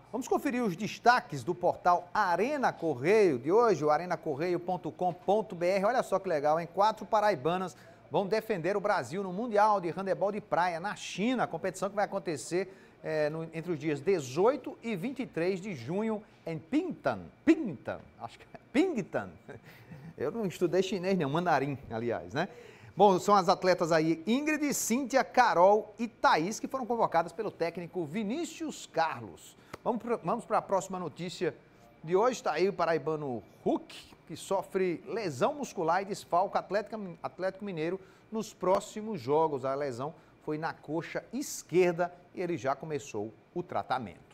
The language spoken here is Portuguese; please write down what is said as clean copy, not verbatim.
Vamos conferir os destaques do portal Arena Correio de hoje, o arenacorreio.com.br. Olha só que legal, hein? 4 paraibanas vão defender o Brasil no Mundial de Handebol de Praia na China, a competição que vai acontecer entre os dias 18 e 23 de junho em Pingtan. Eu não estudei chinês, não, mandarim, aliás, né? Bom, são as atletas aí Ingrid, Cíntia, Carol e Thaís que foram convocadas pelo técnico Vinícius Carlos. Vamos para a próxima notícia de hoje. Está aí o paraibano Hulk, que sofre lesão muscular e desfalca Atlético Mineiro nos próximos jogos. A lesão foi na coxa esquerda e ele já começou o tratamento.